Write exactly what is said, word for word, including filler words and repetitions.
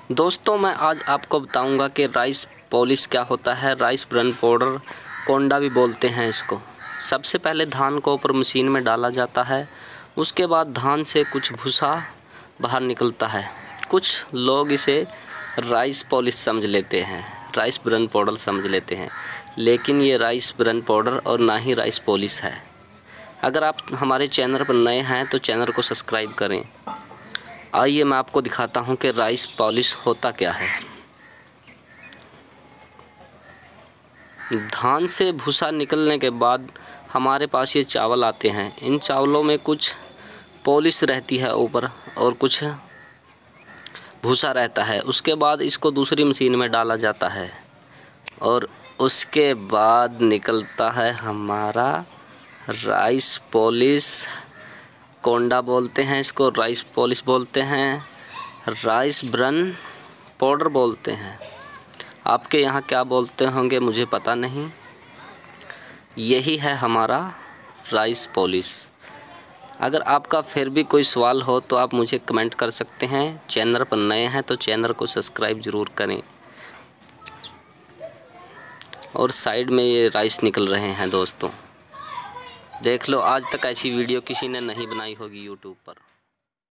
दोस्तों मैं आज आपको बताऊंगा कि राइस पॉलिश क्या होता है। राइस ब्रन पाउडर, कोंडा भी बोलते हैं इसको। सबसे पहले धान को ऊपर मशीन में डाला जाता है। उसके बाद धान से कुछ भूसा बाहर निकलता है। कुछ लोग इसे राइस पॉलिश समझ लेते हैं, राइस ब्रन पाउडर समझ लेते हैं, लेकिन ये राइस ब्रन पाउडर और ना ही राइस पॉलिश है। अगर आप हमारे चैनल पर नए हैं तो चैनल को सब्सक्राइब करें। आइए मैं आपको दिखाता हूं कि राइस पॉलिश होता क्या है। धान से भूसा निकलने के बाद हमारे पास ये चावल आते हैं। इन चावलों में कुछ पॉलिश रहती है ऊपर और कुछ भूसा रहता है। उसके बाद इसको दूसरी मशीन में डाला जाता है और उसके बाद निकलता है हमारा राइस पॉलिश। कोंडा बोलते हैं इसको, राइस पॉलिश बोलते हैं, राइस ब्रन पाउडर बोलते हैं। आपके यहाँ क्या बोलते होंगे मुझे पता नहीं। यही है हमारा राइस पॉलिश। अगर आपका फिर भी कोई सवाल हो तो आप मुझे कमेंट कर सकते हैं। चैनल पर नए हैं तो चैनल को सब्सक्राइब ज़रूर करें। और साइड में ये राइस निकल रहे हैं दोस्तों, देख लो। आज तक ऐसी वीडियो किसी ने नहीं बनाई होगी यूट्यूब पर।